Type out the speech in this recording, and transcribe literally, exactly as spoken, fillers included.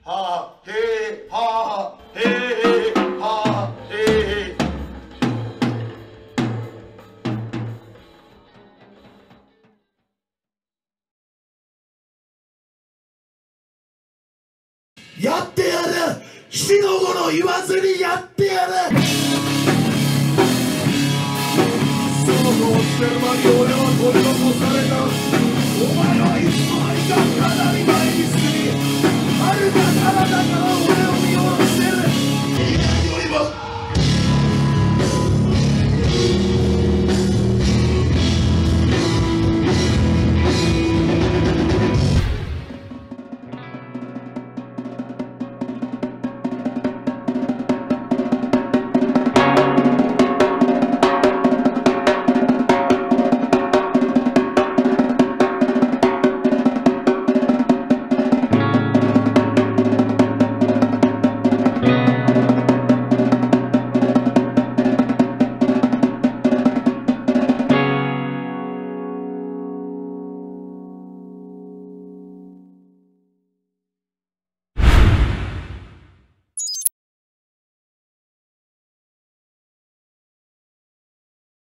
はへはへはへ。 やってやる。七の五の言わずにやってやる。その後してる間に俺は取り残された。お前はいつの間にかかなり前に過ぎ